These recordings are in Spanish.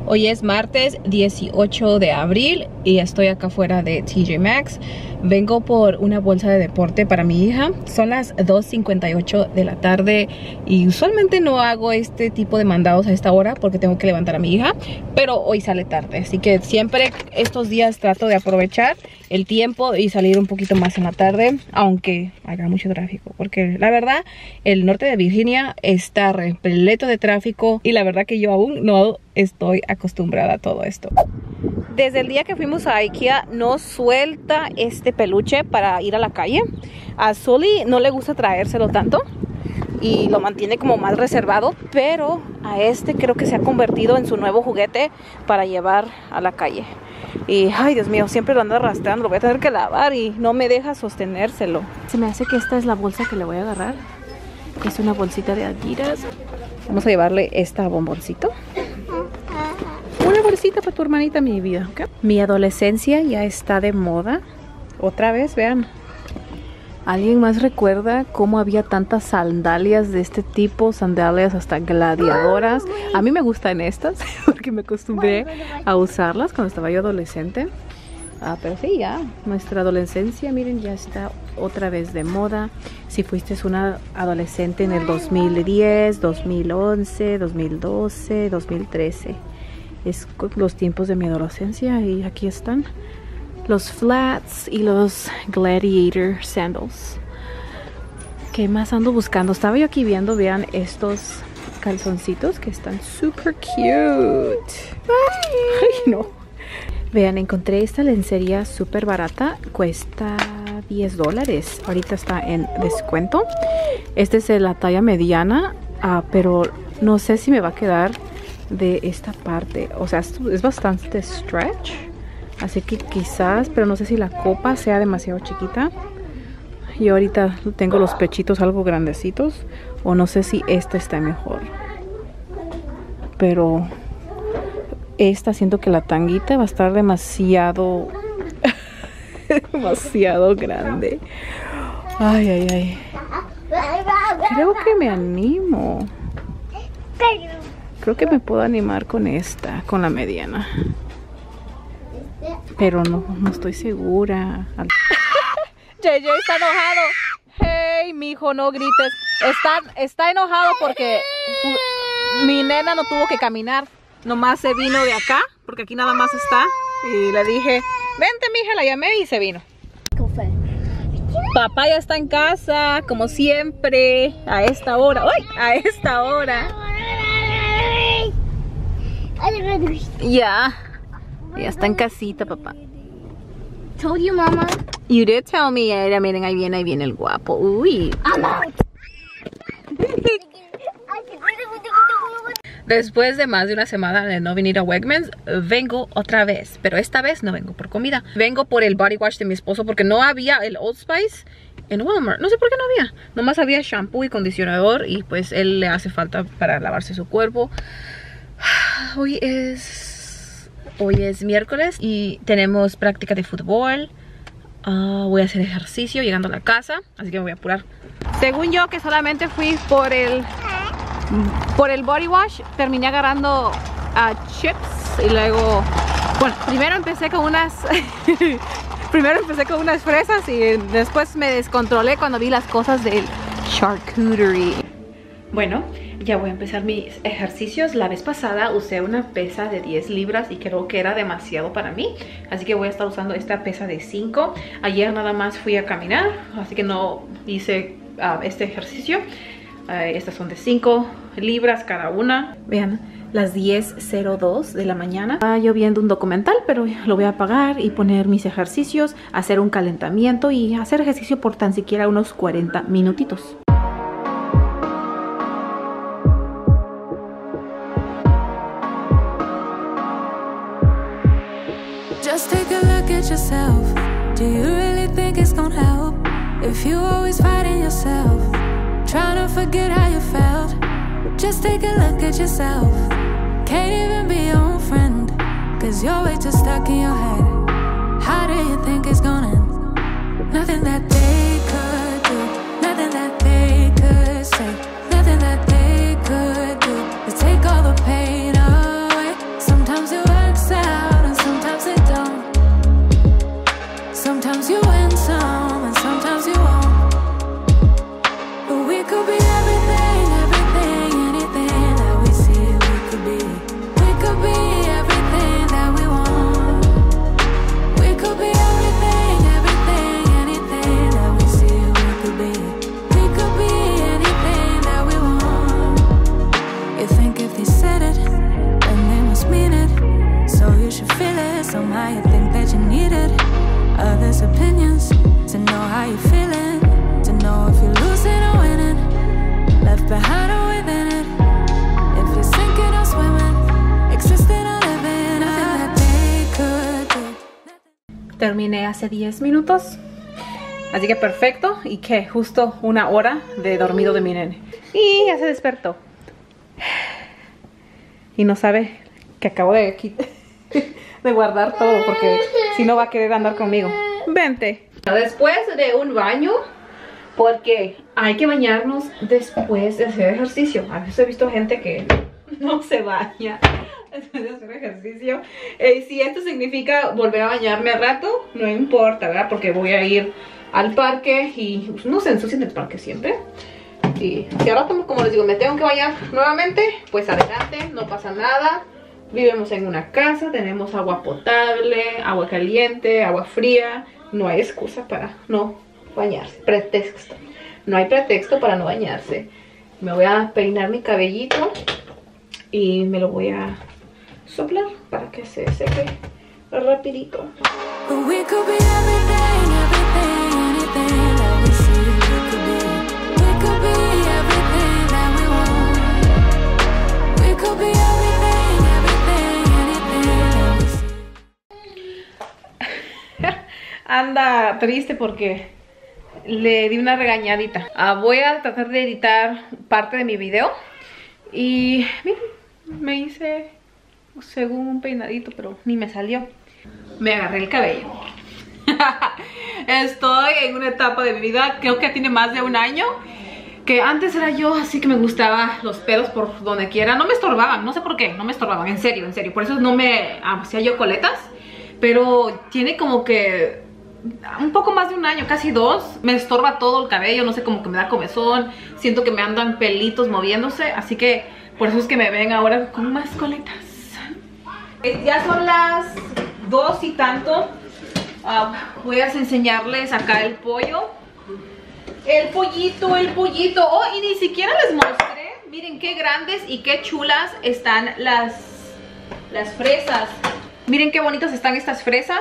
Hoy es martes 18 de abril y estoy acá fuera de TJ Maxx. Vengo por una bolsa de deporte para mi hija. Son las 2:58 de la tarde y usualmente no hago este tipo de mandados a esta hora porque tengo que levantar a mi hija, pero hoy sale tarde, así que siempre estos días trato de aprovechar el tiempo y salir un poquito más en la tarde, aunque haya mucho tráfico, porque la verdad el norte de Virginia está repleto de tráfico y la verdad que yo aún no estoy acostumbrada a todo esto. Desde el día que fuimos a IKEA no suelta este peluche para ir a la calle. A Sully no le gusta traérselo tanto y lo mantiene como más reservado, pero a este creo que se ha convertido en su nuevo juguete para llevar a la calle. Y ay Dios mío, siempre lo ando arrastrando, lo voy a tener que lavar y no me deja sostenérselo. Se me hace que esta es la bolsa que le voy a agarrar. Es una bolsita de Adidas. Vamos a llevarle esta bomboncito. Una bolsita para tu hermanita, mi vida, ¿ok? Mi adolescencia ya está de moda. Otra vez, vean. ¿Alguien más recuerda cómo había tantas sandalias de este tipo? Sandalias hasta gladiadoras. A mí me gustan estas porque me acostumbré a usarlas cuando estaba yo adolescente. Pero sí, ya, nuestra adolescencia, miren, ya está otra vez de moda. Si fuiste una adolescente en el 2010, 2011, 2012, 2013. Es los tiempos de mi adolescencia y aquí están los flats y los gladiator sandals. ¿Qué más ando buscando? Estaba yo aquí viendo, vean estos calzoncitos que están super cute. Ay, no. Vean, encontré esta lencería súper barata. Cuesta $10. Ahorita está en descuento. Este es de la talla mediana, pero no sé si me va a quedar de esta parte. O sea, es bastante stretch. Así que quizás, pero no sé si la copa sea demasiado chiquita. Yo ahorita tengo los pechitos algo grandecitos. O no sé si esta está mejor. Pero esta siento que la tanguita va a estar demasiado demasiado grande. Ay, ay, ay. Creo que me animo. Creo que me puedo animar con esta, con la mediana. Pero no estoy segura. JJ está enojado. Hey, mijo, no grites. Está enojado porque mi nena no tuvo que caminar. Nomás se vino de acá, porque aquí nada más está. Y le dije, vente, mija, la llamé y se vino. Papá ya está en casa, como siempre, a esta hora. ¡Uy! A esta hora. Ya está en casita, papá. Told you, mama. You did tell me. Miren, ahí viene el guapo. Uy. Después de más de una semana de no venir a Wegmans, vengo otra vez. Pero esta vez no vengo por comida. Vengo por el body wash de mi esposo porque no había el Old Spice en Walmart. No sé por qué no había. Nomás había shampoo y condicionador y pues él le hace falta para lavarse su cuerpo. Hoy es miércoles y tenemos práctica de fútbol. Voy a hacer ejercicio llegando a la casa, así que me voy a apurar. Según yo que solamente fui por el body wash, terminé agarrando chips y luego, bueno, primero empecé con unas fresas y después me descontrolé cuando vi las cosas del charcuterie. Bueno, ya voy a empezar mis ejercicios. La vez pasada usé una pesa de 10 libras y creo que era demasiado para mí, así que voy a estar usando esta pesa de 5. Ayer nada más fui a caminar, así que no hice este ejercicio. Estas son de 5 libras cada una. Vean, las 10:02 de la mañana. Estaba yo viendo un documental, pero lo voy a apagar y poner mis ejercicios, hacer un calentamiento y hacer ejercicio por tan siquiera unos 40 minutitos. Just take a look at yourself. Do you really think it's gonna help if you always fighting yourself, trying to forget how you felt? Just take a look at yourself. Can't even be your own friend, cause you're way too stuck in your head. How do you think it's gonna end? Nothing that they could do, nothing that they could say, nothing that they could do is take all the pain away. Sometimes endless opinions. To know how you're feeling, to know if you're losing or winning, left behind or within it. If you're sinking or swimming, existing or living, nothing that they could do. Terminé hace 10 minutos. Así que perfecto. Y que justo 1 hora de dormido de mi nene. Y ya se despertó. Y no sabe que acabo de guardar todo, porque si no va a querer andar conmigo. Vente. Después de un baño, porque hay que bañarnos después de hacer ejercicio. A veces he visto gente que no se baña después de hacer ejercicio. Si esto significa volver a bañarme al rato, no importa, ¿verdad? Porque voy a ir al parque y no se ensucian el parque siempre. Y si ahora, como les digo, me tengo que bañar nuevamente, pues adelante, no pasa nada. Vivimos en una casa, tenemos agua potable, agua caliente, agua fría. No hay excusa para no bañarse. Pretexto. No hay pretexto para no bañarse. Me voy a peinar mi cabellito y me lo voy a soplar para que se seque rapidito. We could be everything, everything, anything that we see. We could be everything that we want. We could be everything, everything, anything that we see. Anda triste porque le di una regañadita. Voy a tratar de editar parte de mi video. Y miren, me hice según un peinadito, pero ni me salió. Me agarré el cabello. Estoy en una etapa de mi vida, creo que tiene más de 1 año, que antes era yo así que me gustaba los pelos por donde quiera. No me estorbaban, no sé por qué, no me estorbaban, en serio. Por eso no me hacía yo coletas. Pero tiene como que un poco más de 1 año, casi 2. Me estorba todo el cabello, no sé, como que me da comezón. Siento que me andan pelitos moviéndose. Así que por eso es que me ven ahora con más coletas. Ya son las 2 y tanto. Voy a enseñarles acá el pollo. El pollito. Oh, y ni siquiera les mostré. Miren qué grandes y qué chulas están las fresas. Miren qué bonitas están estas fresas.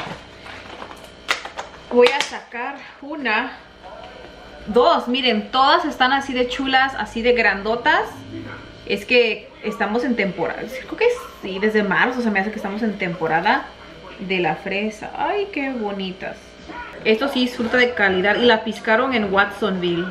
Voy a sacar 1, 2, miren, todas están así de chulas, así de grandotas. Es que estamos en temporada, creo que sí, desde marzo se me hace que estamos en temporada de la fresa. Ay, qué bonitas. Esto sí es fruta de calidad y la piscaron en Watsonville,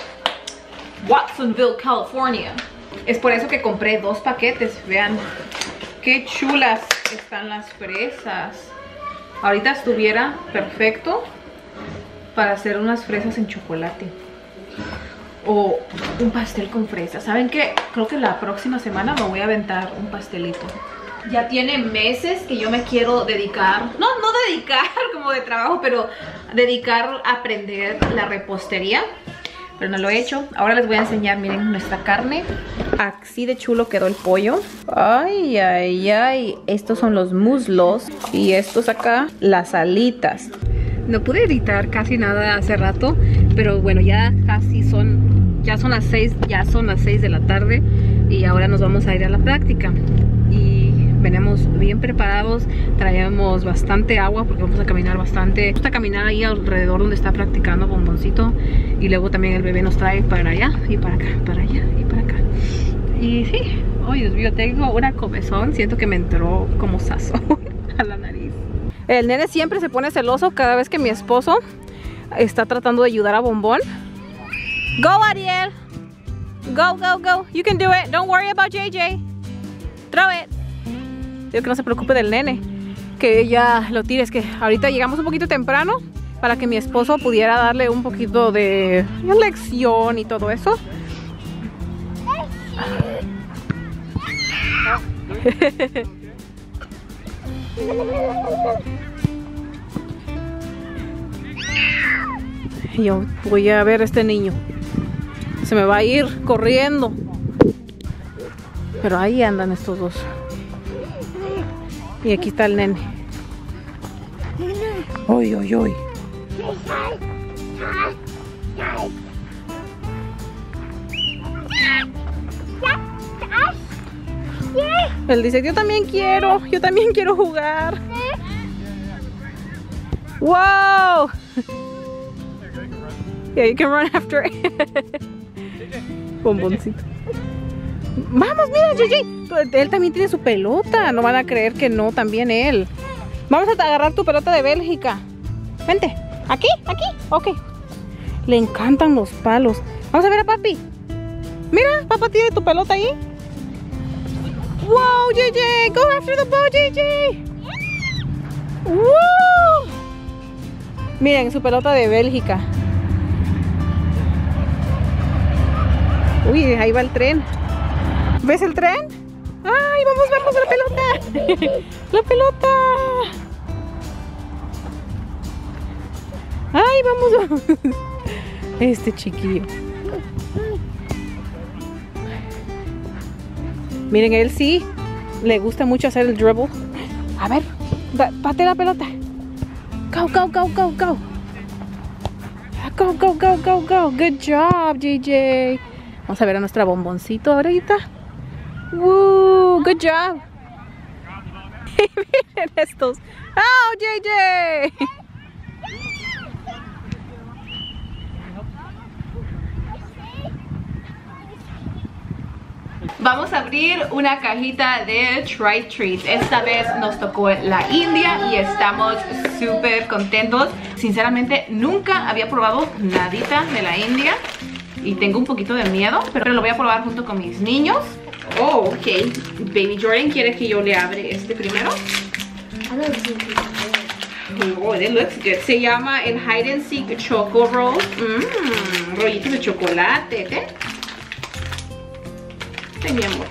California. Es por eso que compré 2 paquetes. Vean qué chulas están las fresas. Ahorita estuviera perfecto para hacer unas fresas en chocolate o un pastel con fresas. ¿Saben qué? Creo que la próxima semana me voy a aventar un pastelito. Ya tiene meses que yo me quiero dedicar, no dedicar como de trabajo, pero dedicar a aprender la repostería. Pero no lo he hecho. Ahora les voy a enseñar, miren nuestra carne. Así de chulo quedó el pollo. Ay, ay, ay. Estos son los muslos. Y estos acá, las alitas. No pude editar casi nada hace rato. Pero bueno, ya son las 6. Ya son las 6 de la tarde. Y ahora nos vamos a ir a la práctica. Y venimos bien preparados. Traemos bastante agua porque vamos a caminar bastante. Vamos a caminar ahí alrededor donde está practicando Bomboncito. Y luego también el bebé nos trae para allá y para acá, para allá y para acá. Y sí, oh Dios mío, tengo una comezón. Siento que me entró como sazón a la nariz. El nene siempre se pone celoso cada vez que mi esposo está tratando de ayudar a Bombón. Go, Ariel. Go, go, go. You can do it. Don't worry about JJ. Throw it. Digo que no se preocupe del nene, que ya lo tire. Es que ahorita llegamos un poquito temprano para que mi esposo pudiera darle un poquito de lección y todo eso. Yo voy a ver a este niño. Se me va a ir corriendo. Pero ahí andan estos dos. Y aquí está el nene. Uy, uy, uy. Él dice, yo también quiero jugar. Wow! Yeah, you can run after it. Bomboncito. Vamos, mira, Gigi. Él también tiene su pelota. No van a creer que no, también él. Vamos a agarrar tu pelota de Bélgica. Vente. ¿Aquí? ¿Aquí? Ok. Le encantan los palos. Vamos a ver a papi. Mira, papá tiene tu pelota ahí. Wow, JJ. Go after the ball, JJ. Woo. Miren, su pelota de Bélgica. Uy, ahí va el tren. ¿Ves el tren? ¡Ay, vamos, vamos, la pelota! ¡La pelota! ¡Ay, vamos, vamos! Este chiquillo. Miren, él sí le gusta mucho hacer el dribble. A ver, patea la pelota. Go, go, go, go, go. Go, go, go, go, go. Good job, JJ. Vamos a ver a nuestra bomboncito ahorita. Woo, good job. Miren estos. Oh, JJ. Vamos a abrir una cajita de Try Treats. Esta vez nos tocó la India y estamos súper contentos. Sinceramente nunca había probado nadita de la India y tengo un poquito de miedo, pero lo voy a probar junto con mis niños. Oh, ok. Baby Jordan quiere que yo le abre este primero. Oh, it looks good. Se llama el Hide and Seek Choco Roll. Rollitos de chocolate, ¿eh? Ay, mi amor.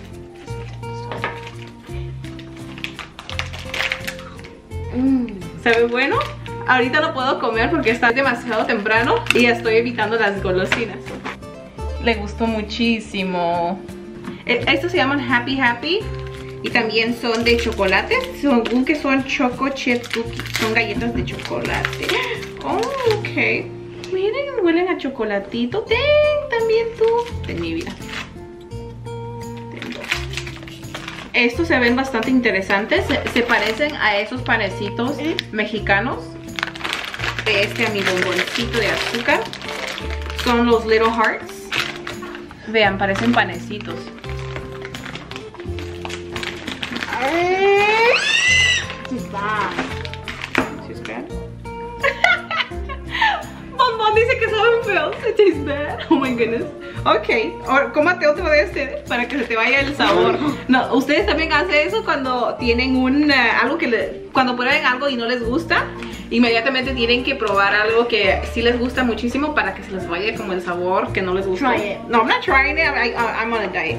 ¿Sabe bueno? Ahorita lo puedo comer porque está demasiado temprano y estoy evitando las golosinas. Le gustó muchísimo. Estos se llaman Happy Happy y también son de chocolate. Según que son Choco Chip Cookies. Son galletas de chocolate. Oh, ok. Miren, huelen a chocolatito. Ten, también tú. Ten, mi vida. Estos se ven bastante interesantes. Se parecen a esos panecitos mexicanos. A mi bomboncito de azúcar. Son los Little Hearts. Vean, parecen panecitos. Bombón dice que saben feos. It tastes bad. Oh my goodness. Ok, ahora cómate otro de este para que se te vaya el sabor. No, ustedes también hacen eso cuando tienen algo que cuando prueben algo y no les gusta. Inmediatamente tienen que probar algo que sí les gusta muchísimo para que se les vaya como el sabor que no les gusta. Try it. No, I'm not trying it. I'm on a diet.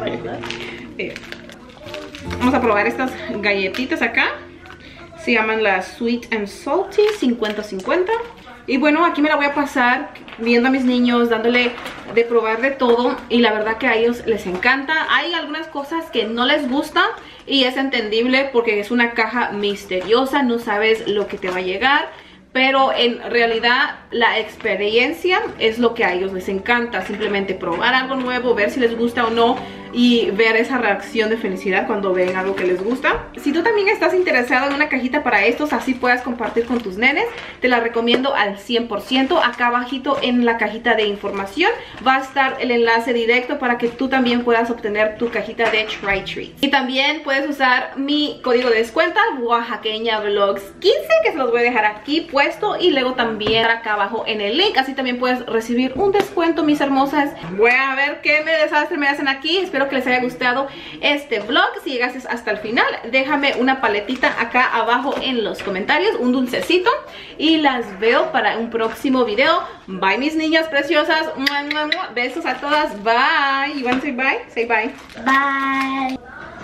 Vamos a probar estas galletitas acá. Se llaman las Sweet and Salty 50-50. Y bueno, aquí me la voy a pasar viendo a mis niños, dándole de probar de todo. Y la verdad que a ellos les encanta. Hay algunas cosas que no les gustan y es entendible porque es una caja misteriosa. No sabes lo que te va a llegar. Pero en realidad la experiencia es lo que a ellos les encanta. Simplemente probar algo nuevo, ver si les gusta o no. Y ver esa reacción de felicidad cuando ven algo que les gusta. Si tú también estás interesado en una cajita para estos, así puedas compartir con tus nenes, te la recomiendo al 100%. Acá abajito en la cajita de información va a estar el enlace directo para que tú también puedas obtener tu cajita de Try Treats. Y también puedes usar mi código de descuento Oaxaqueña Vlogs 15, que se los voy a dejar aquí puesto y luego también acá abajo en el link. Así también puedes recibir un descuento, mis hermosas. Voy a ver qué desastre me hacen aquí. Espero que les haya gustado este vlog. Si llegaste hasta el final, déjame una paletita acá abajo en los comentarios, un dulcecito, y las veo para un próximo video. Bye, mis niñas preciosas. Besos a todas. Bye. You want to say bye? Say bye. Bye.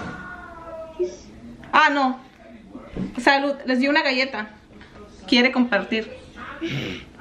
Ah, no. Salud. Les di una galleta. Quiere compartir.